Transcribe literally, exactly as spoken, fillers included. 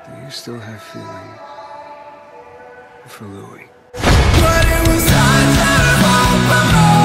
Do you still have feelings for Louis? But it was hard to fall apart.